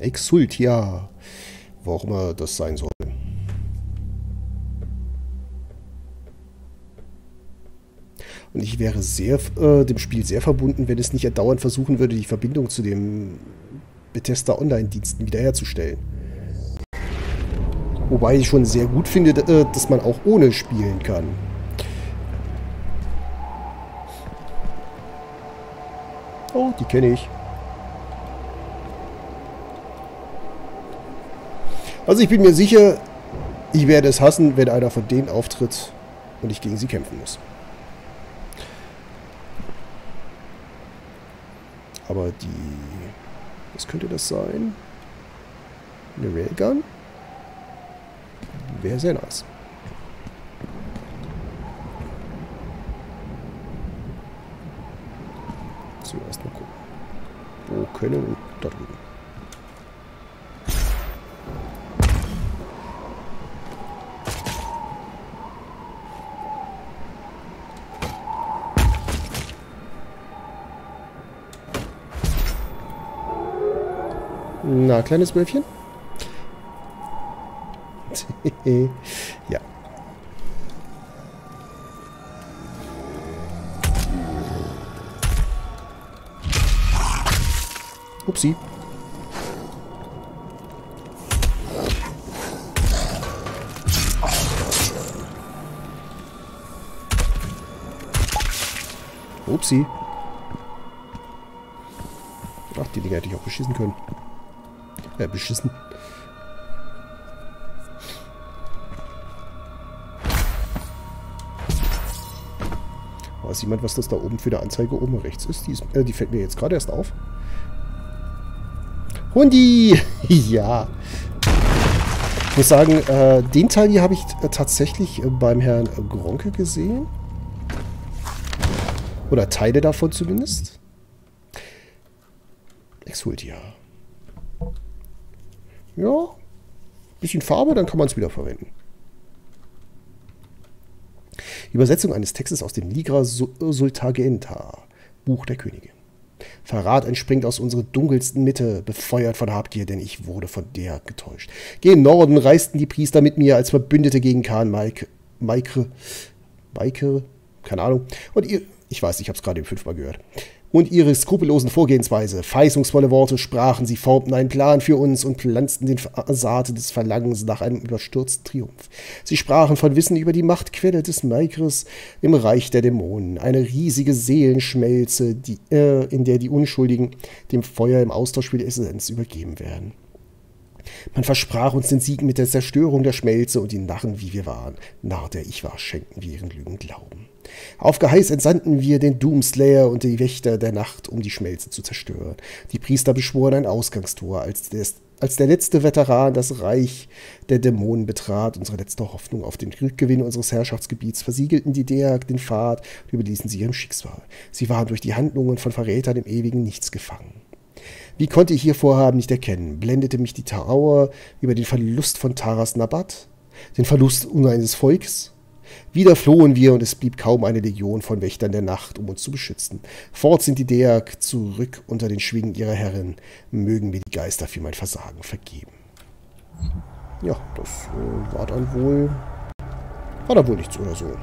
Exultia. Wo auch immer das sein soll. Und ich wäre dem Spiel sehr verbunden, wenn es nicht andauernd versuchen würde, die Verbindung zu dem Bethesda Online-Diensten wiederherzustellen. Wobei ich schon sehr gut finde, dass man auch ohne spielen kann. Oh, die kenne ich. Also ich bin mir sicher, ich werde es hassen, wenn einer von denen auftritt und ich gegen sie kämpfen muss. Aber was könnte das sein? Eine Railgun? Wäre sehr nice. So, erstmal gucken. Wo können wir? Da drüben. Na, kleines Wölfchen? Ja. Upsi. Upsi. Ach, die Dinger hätte ich auch beschissen können. Beschissen. Weiß jemand, was das da oben für eine Anzeige oben rechts ist? Die fällt mir jetzt gerade erst auf. Hundi! Ja. Ich muss sagen, den Teil hier habe ich tatsächlich beim Herrn Gronke gesehen. Oder Teile davon zumindest. Exultia. Ja, bisschen Farbe, dann kann man es wieder verwenden. Übersetzung eines Textes aus dem Ligra Sultagenta, Buch der Könige. Verrat entspringt aus unserer dunkelsten Mitte, befeuert von Habgier, denn ich wurde von der getäuscht. Gen Norden reisten die Priester mit mir als Verbündete gegen Khan Maikre, keine Ahnung. Und ich weiß, ich habe es gerade 5-mal gehört. Und ihre skrupellosen Vorgehensweise, verheißungsvolle Worte sprachen, sie formten einen Plan für uns und pflanzten den Saat des Verlangens nach einem überstürzten Triumph. Sie sprachen von Wissen über die Machtquelle des Maikres im Reich der Dämonen, eine riesige Seelenschmelze, in der die Unschuldigen dem Feuer im Austausch für die Essenz übergeben werden. Man versprach uns den Sieg mit der Zerstörung der Schmelze und die Narren, wie wir waren, Narr, der ich war, schenkten wir ihren Lügen Glauben. Auf Geheiß entsandten wir den Doomslayer und die Wächter der Nacht, um die Schmelze zu zerstören. Die Priester beschworen ein Ausgangstor, als der letzte Veteran das Reich der Dämonen betrat, unsere letzte Hoffnung auf den Rückgewinn unseres Herrschaftsgebiets, versiegelten die Deag den Pfad und überließen sie ihrem Schicksal. Sie waren durch die Handlungen von Verrätern im ewigen Nichts gefangen. Wie konnte ich ihr Vorhaben nicht erkennen? Blendete mich die Trauer über den Verlust von Taras Nabat? Den Verlust eines Volks? Wieder flohen wir, und es blieb kaum eine Legion von Wächtern der Nacht, um uns zu beschützen. Fort sind die Deag, zurück unter den Schwingen ihrer Herren. Mögen mir die Geister für mein Versagen vergeben. Ja, das war dann wohl nichts oder so.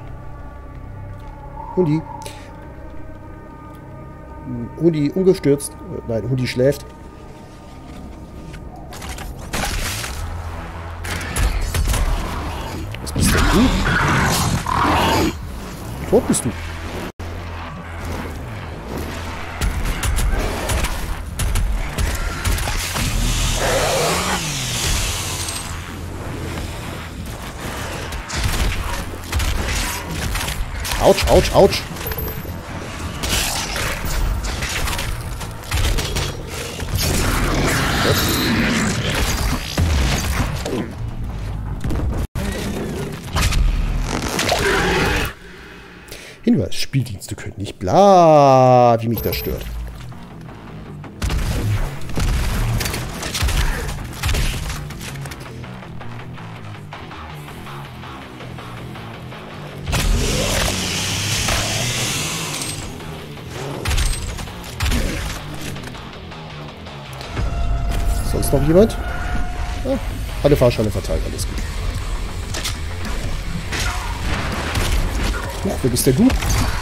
Hundi umgestürzt. Nein, Hundi schläft. Was bist denn du? Tot bist du. Autsch, autsch, autsch. Hinweis, Spieldienste können nicht bla, wie mich das stört. Ist noch jemand? Ja, alle Fahrscheine verteilt, alles gut. Ja, wer bist denn du?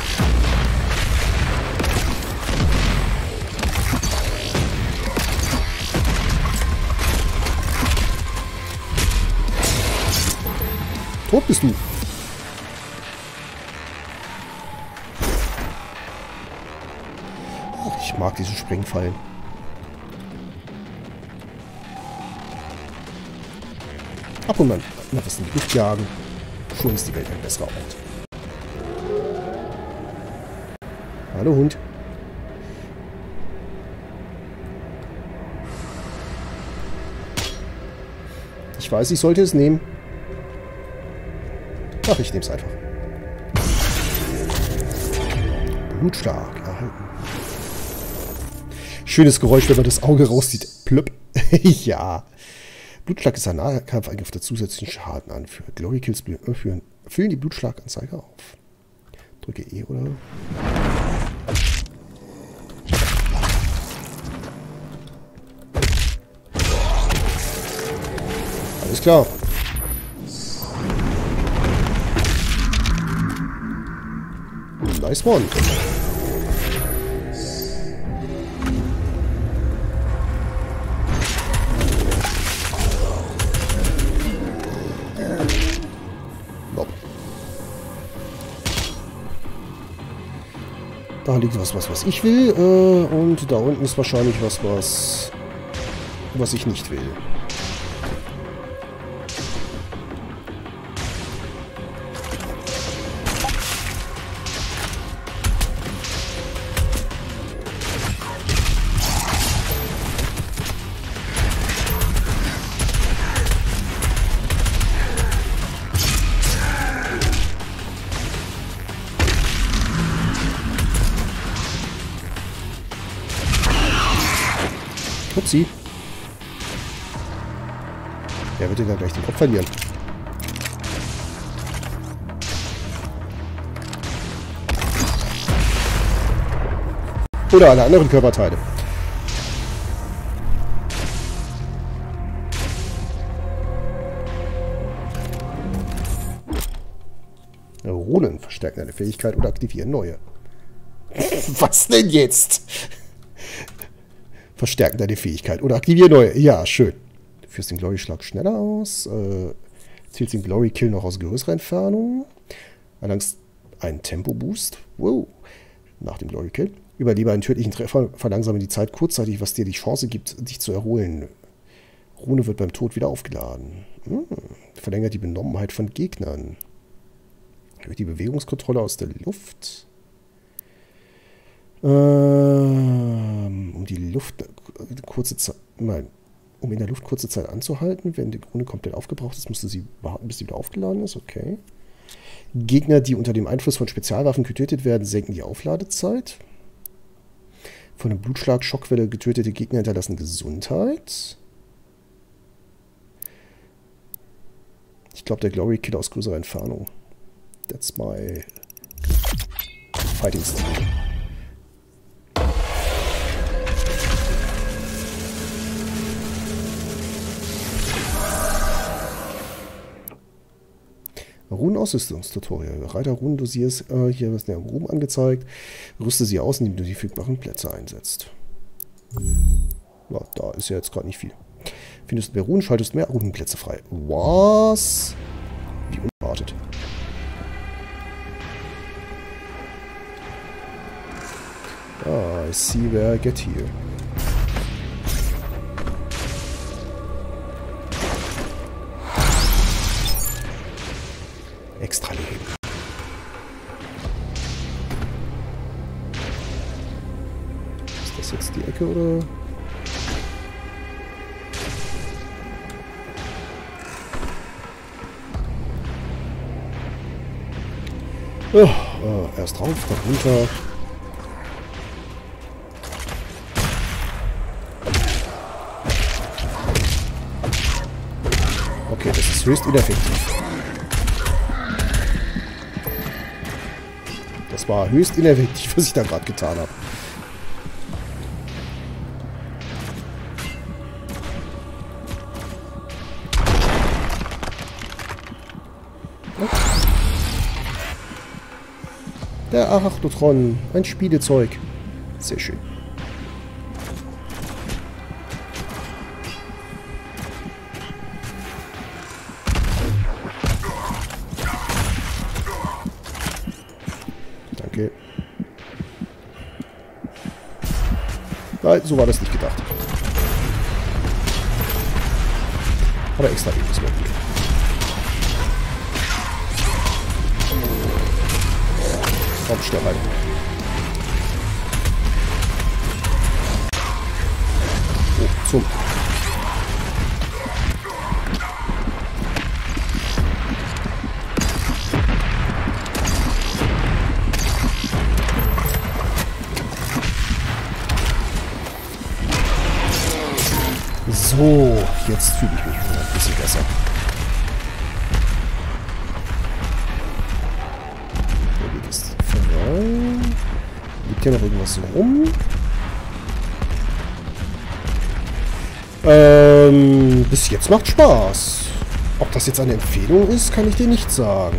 Tot bist du. Ach, ich mag diese Sprengfallen. Ab und an was in die Luft jagen. Schon ist die Welt ein besserer Ort. Hallo Hund. Ich weiß, ich sollte es nehmen. Ach, ich nehme es einfach. Blutschlag erhalten. Schönes Geräusch, wenn man das Auge rauszieht. Plöpp. Ja. Blutschlag ist ein Nahkampfangriff, der zusätzlichen Schaden anführt. Glory Kills füllen die Blutschlaganzeige auf. Drücke E oder... Alles klar. Nice one. Nope. Da liegt was ich will. Und da unten ist wahrscheinlich was ich nicht will. Upsi. Wer wird denn da gleich den Kopf verlieren? Oder alle anderen Körperteile. Runen verstärken eine Fähigkeit oder aktivieren neue. Was denn jetzt? Verstärken deine Fähigkeit oder aktivieren neue. Ja, schön. Du führst den Glory-Schlag schneller aus. Zielst den Glory-Kill noch aus größerer Entfernung. Erlangst einen Tempo-Boost. Wow. Nach dem Glory-Kill. Überlebe einen tödlichen Treffer. Verlangsame die Zeit kurzzeitig, was dir die Chance gibt, dich zu erholen. Rune wird beim Tod wieder aufgeladen. Verlängert die Benommenheit von Gegnern. Erhöht die Bewegungskontrolle aus der Luft. Um die Luft kurze Zeit, nein, um in der Luft kurze Zeit anzuhalten, wenn die Rune komplett aufgebraucht ist, musst du sie warten, bis sie wieder aufgeladen ist, okay. Gegner, die unter dem Einfluss von Spezialwaffen getötet werden, senken die Aufladezeit. Von einem Blutschlag, Schockwelle getötete Gegner hinterlassen Gesundheit. Ich glaube, der Glory Kill aus größerer Entfernung. That's my fighting style. Runenausrüstungstutorial. Reiter Runen dosierst, hier ist der Ruhm angezeigt. Rüste sie aus, indem du die verfügbaren Plätze einsetzt. Ja, da ist ja jetzt gerade nicht viel. Findest du mehr Runen, schaltest mehr Runenplätze frei. Was? Wie unerwartet. I see where I get here. Extra Leben. Ist das jetzt die Ecke oder? Ja, erst rauf, dann runter. Okay, das ist höchst ineffektiv. Das war höchst ineffektiv, was ich da gerade getan habe. Der Arachnotron. Ein Spielezeug. Sehr schön. Danke. Nein, so war das nicht gedacht. Aber extra eben ist möglich. Komm, schnell rein. Oh, zum. So, jetzt fühle ich mich wieder ein bisschen besser. Der Weg ist vorbei. Liegt hier noch irgendwas rum? Bis jetzt macht Spaß. Ob das jetzt eine Empfehlung ist, kann ich dir nicht sagen.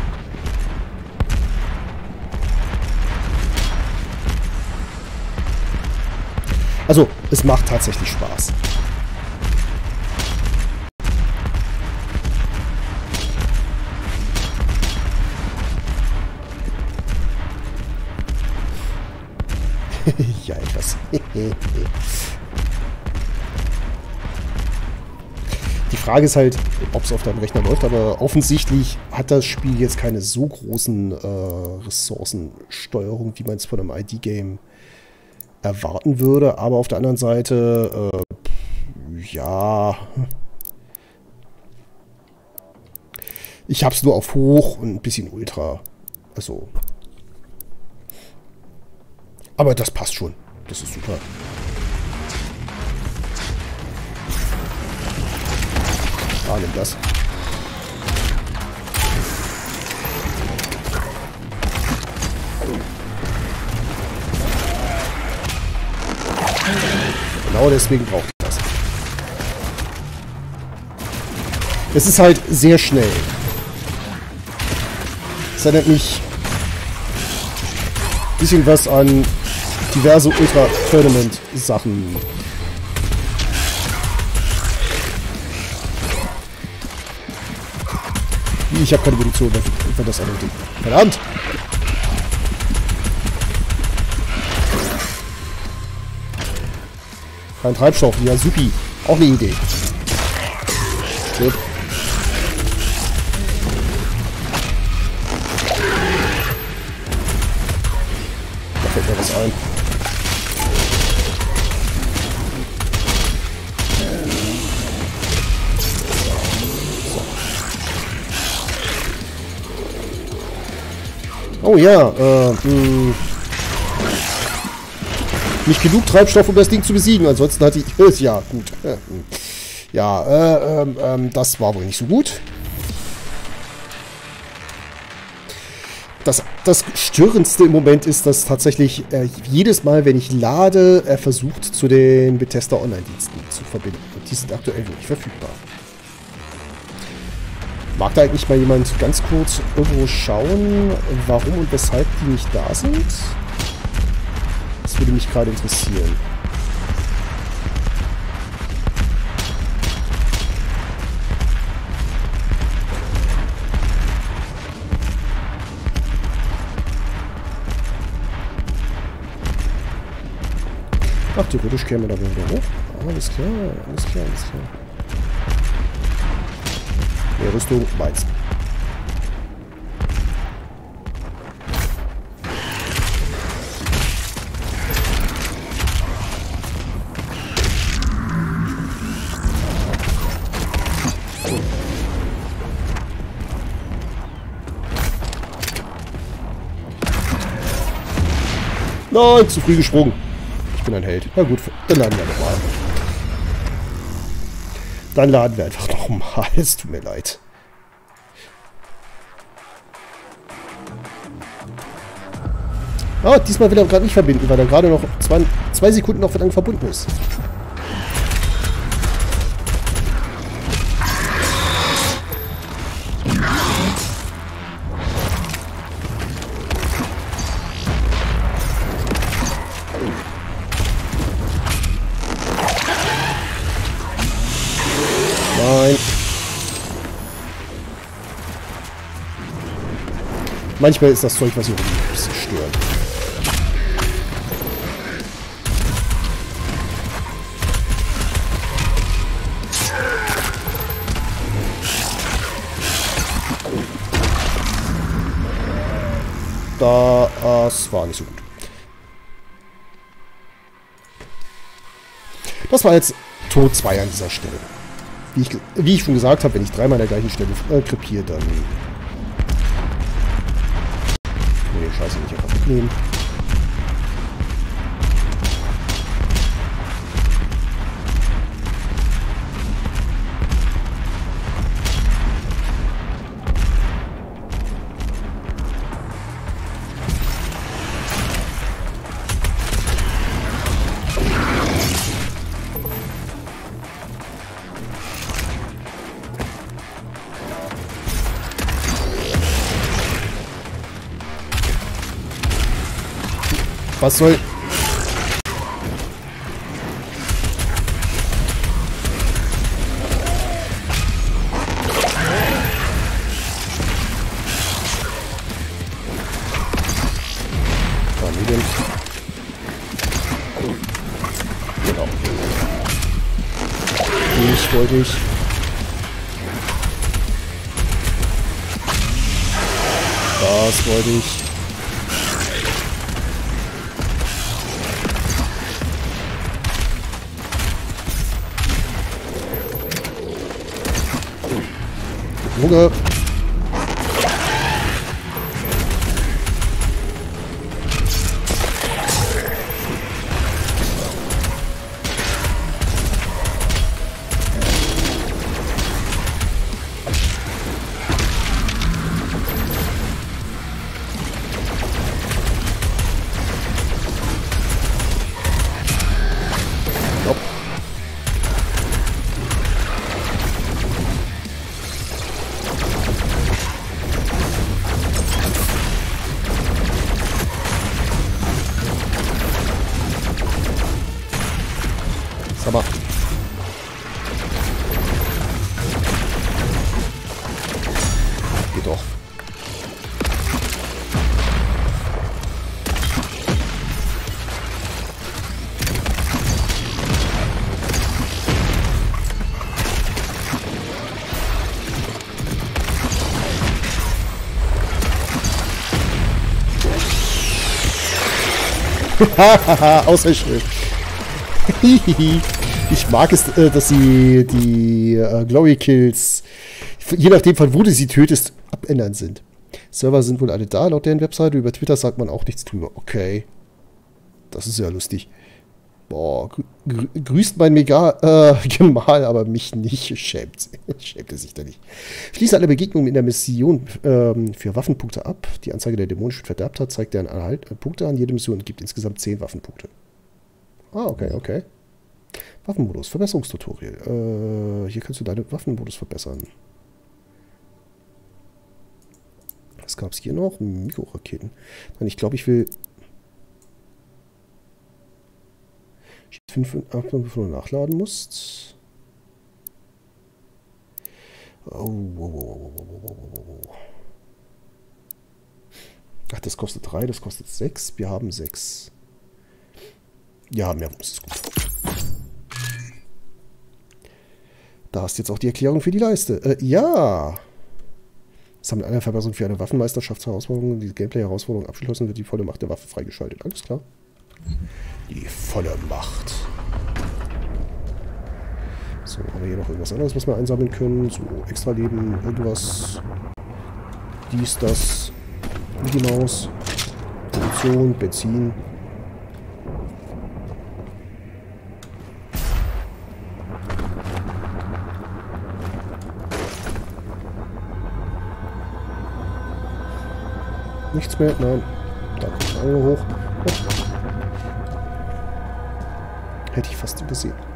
Also, es macht tatsächlich Spaß. Ja, etwas. Die Frage ist halt, ob es auf deinem Rechner läuft, aber offensichtlich hat das Spiel jetzt keine so großen Ressourcensteuerung, wie man es von einem ID-Game erwarten würde. Aber auf der anderen Seite, ja... Ich habe es nur auf Hoch und ein bisschen Ultra. Also... Aber das passt schon. Das ist super. Ah, nimm das. Genau deswegen braucht ich das. Es ist halt sehr schnell. Es erinnert mich ein bisschen was an diverse Ultra-Tournament-Sachen. Ich habe keine Munition, wenn das andere Ding. Verdammt! Kein Treibstoff, ja supi. Auch eine Idee. Gut. Da fällt mir was ein. Oh ja, nicht genug Treibstoff, um das Ding zu besiegen. Ansonsten hatte ich... Ja, gut. Ja, das war wohl nicht so gut. Das Störendste im Moment ist, dass tatsächlich jedes Mal, wenn ich lade, er versucht, zu den Bethesda Online-Diensten zu verbinden. Und die sind aktuell nicht verfügbar. Mag da eigentlich mal jemand ganz kurz irgendwo schauen, warum und weshalb die nicht da sind? Das würde mich gerade interessieren. Ach, theoretisch käme da wieder hoch. Alles klar, alles klar, alles klar. Mehr Rüstung, Weizen. Nein, zu früh gesprungen. Ich bin ein Held. Na gut, dann laden wir nochmal. Dann laden wir einfach nochmal. Es tut mir leid. Ah, diesmal will er gerade nicht verbinden, weil er gerade noch zwei Sekunden noch lang verbunden ist. Manchmal ist das Zeug, was hier ein bisschen stört. Das war nicht so gut. Das war jetzt Tod 2 an dieser Stelle. Wie ich schon gesagt habe, wenn ich dreimal an der gleichen Stelle krepiere, dann... Nee, Scheiße, nicht einfach mitnehmen. Was soll... Familien. Genau. Ich wollte ich... Das wollte ich... Hunger. Sag mal. Geht doch. Hahaha, Außerschrift. Ich mag es, dass sie die Glory Kills, je nachdem von wo du sie tötest, abändern sind. Server sind wohl alle da, laut deren Webseite. Über Twitter sagt man auch nichts drüber. Okay. Das ist ja lustig. Boah, grüßt mein Gemahl, aber mich nicht. Schämt er sich da nicht. Schließe alle Begegnungen in der Mission für Waffenpunkte ab. Die Anzeige der dämonischen Verderbter zeigt deren Punkte an. Jede Mission gibt insgesamt 10 Waffenpunkte. Ah, okay, okay. Waffenmodus, Verbesserungstutorial. Hier kannst du deine Waffenmodus verbessern. Was gab es hier noch? Mikroraketen. Nein, ich glaube, ich will... 5 bevor du nachladen musst. Ach, das kostet 3, das kostet 6. Wir haben 6. Ja, mehr ist gut. Da hast du jetzt auch die Erklärung für die Leiste. Ja. Sammelt eine Verbesserung für eine Waffenmeisterschaftsherausforderung. Die Gameplay-Herausforderung abgeschlossen wird die volle Macht der Waffe freigeschaltet. Alles klar. Die volle Macht. So, haben wir hier noch irgendwas anderes, was wir einsammeln können? So, Extra-Leben, irgendwas. Dies, das. Mickey Maus. Munition, Benzin. Nichts mehr? Nein. Da kommt der Auge hoch. Oh. Hätte ich fast übersehen.